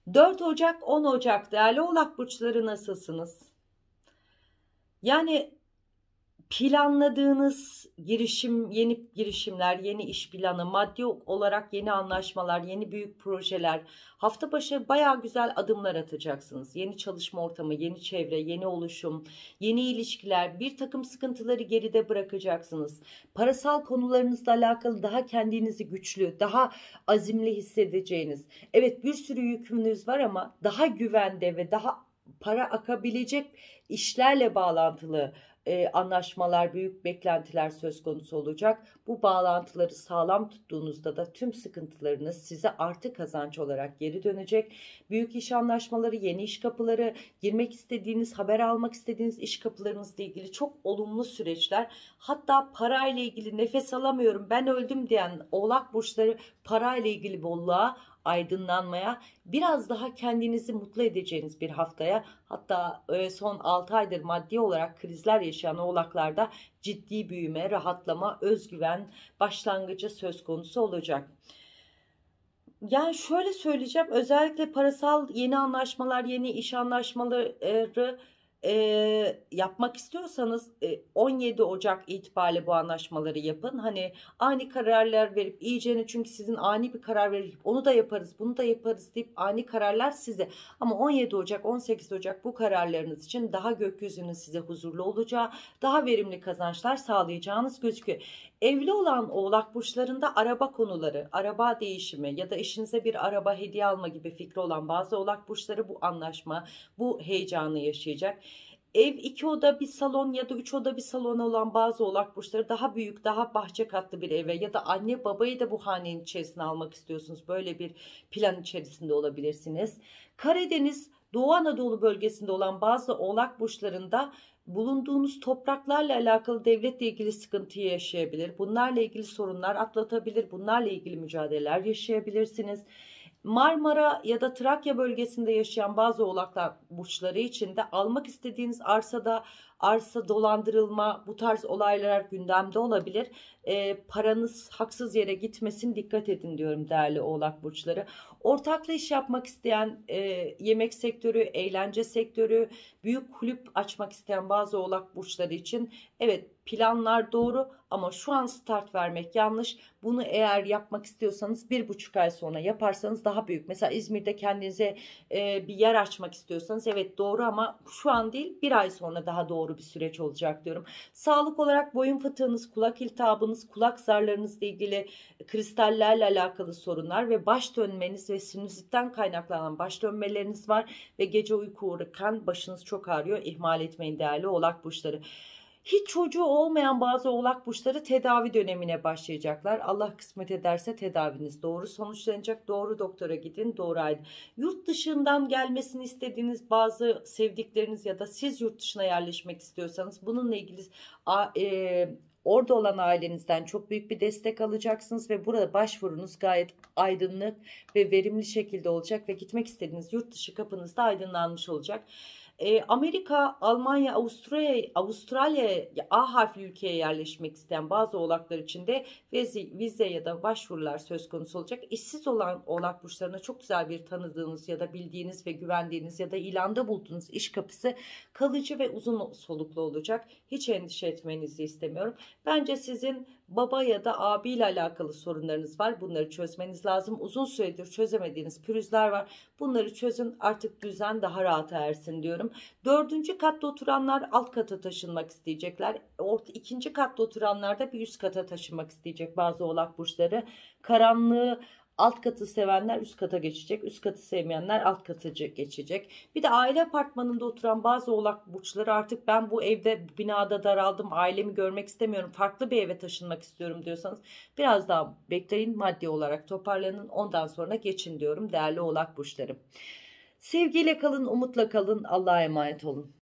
4 Ocak 10 Ocak değerli Oğlak burçları nasılsınız? Yani planladığınız yeni girişimler, yeni iş planı, maddi olarak yeni anlaşmalar, yeni büyük projeler, hafta başı bayağı güzel adımlar atacaksınız. Yeni çalışma ortamı, yeni çevre, yeni oluşum, yeni ilişkiler, bir takım sıkıntıları geride bırakacaksınız. Parasal konularınızla alakalı daha kendinizi güçlü, daha azimli hissedeceğiniz. Evet, bir sürü yükünüz var ama daha güvende ve daha para akabilecek işlerle bağlantılı anlaşmalar, büyük beklentiler söz konusu olacak. Bu bağlantıları sağlam tuttuğunuzda da tüm sıkıntılarınız size artı kazanç olarak geri dönecek. Büyük iş anlaşmaları, yeni iş kapıları, girmek istediğiniz, haber almak istediğiniz iş kapılarınızla ilgili çok olumlu süreçler. Hatta parayla ilgili nefes alamıyorum, ben öldüm diyen Oğlak burçları parayla ilgili bolluğa, aydınlanmaya, biraz daha kendinizi mutlu edeceğiniz bir haftaya, hatta son 6 aydır maddi olarak krizler yaşayan oğlaklarda ciddi büyüme, rahatlama, özgüven başlangıcı söz konusu olacak. Yani şöyle söyleyeceğim, özellikle parasal yeni anlaşmalar, yeni iş anlaşmaları yapmak istiyorsanız 17 Ocak itibariyle bu anlaşmaları yapın. Hani ani kararlar verip iyicene, çünkü sizin ani bir karar verip onu da yaparız, bunu da yaparız deyip ani kararlar size. Ama 17 Ocak, 18 Ocak bu kararlarınız için daha gökyüzünün size huzurlu olacağı, daha verimli kazançlar sağlayacağınız gözüküyor. Evli olan oğlak burçlarında araba konuları, araba değişimi ya da eşinize bir araba hediye alma gibi fikri olan bazı oğlak burçları bu anlaşma, bu heyecanı yaşayacak. Ev 2 oda bir salon ya da 3 oda bir salon olan bazı oğlak burçları daha büyük, daha bahçe katlı bir eve ya da anne babayı da bu hanenin içerisine almak istiyorsunuz. Böyle bir plan içerisinde olabilirsiniz. Karadeniz, Doğu Anadolu bölgesinde olan bazı oğlak burçlarında bulunduğunuz topraklarla alakalı, devletle ilgili sıkıntı yaşayabilir. Bunlarla ilgili sorunlar atlatabilir. Bunlarla ilgili mücadeleler yaşayabilirsiniz. Marmara ya da Trakya bölgesinde yaşayan bazı oğlaklar burçları için de almak istediğiniz arsada arsa dolandırılma, bu tarz olaylar gündemde olabilir. Paranız haksız yere gitmesin, dikkat edin diyorum değerli oğlak burçları. Ortaklı iş yapmak isteyen, yemek sektörü, eğlence sektörü, büyük kulüp açmak isteyen bazı oğlak burçları için evet, planlar doğru ama şu an start vermek yanlış. Bunu eğer yapmak istiyorsanız 1,5 ay sonra yaparsanız daha büyük. Mesela İzmir'de kendinize bir yer açmak istiyorsanız evet doğru ama şu an değil, bir ay sonra daha doğru bir süreç olacak diyorum. Sağlık olarak boyun fıtığınız, kulak iltihabınız, kulak zarlarınızla ilgili kristallerle alakalı sorunlar ve baş dönmeniz ve sinüzitten kaynaklanan baş dönmeleriniz var ve gece uyku uyurken başınız çok ağrıyor. İhmal etmeyin değerli oğlak burçları. Hiç çocuğu olmayan bazı oğlak burçları tedavi dönemine başlayacaklar. Allah kısmet ederse tedaviniz doğru sonuçlanacak. Doğru doktora gidin, doğru aydın. Yurt dışından gelmesini istediğiniz bazı sevdikleriniz ya da siz yurt dışına yerleşmek istiyorsanız bununla ilgili orada olan ailenizden çok büyük bir destek alacaksınız ve burada başvurunuz gayet aydınlık ve verimli şekilde olacak ve gitmek istediğiniz yurt dışı kapınız da aydınlanmış olacak. Amerika, Almanya, Avustralya A harfli ülkeye yerleşmek isteyen bazı oğlaklar için de vize ya da başvurular söz konusu olacak. İşsiz olan oğlak burçlarına çok güzel bir tanıdığınız ya da bildiğiniz ve güvendiğiniz ya da ilanda bulduğunuz iş kapısı kalıcı ve uzun soluklu olacak. Hiç endişe etmenizi istemiyorum. Bence sizin baba ya da abiyle alakalı sorunlarınız var. Bunları çözmeniz lazım. Uzun süredir çözemediğiniz pürüzler var. Bunları çözün, artık düzen daha rahat ersin diyorum. 4. katta oturanlar alt kata taşınmak isteyecekler. İkinci katta oturanlar da bir üst kata taşınmak isteyecek bazı oğlak burçları. Karanlığı, alt katı sevenler üst kata geçecek. Üst katı sevmeyenler alt katı geçecek. Bir de aile apartmanında oturan bazı oğlak burçları artık ben bu evde, bu binada daraldım, ailemi görmek istemiyorum, farklı bir eve taşınmak istiyorum diyorsanız biraz daha bekleyin, maddi olarak toparlanın, ondan sonra geçin diyorum değerli oğlak burçları. Sevgiyle kalın, umutla kalın, Allah'a emanet olun.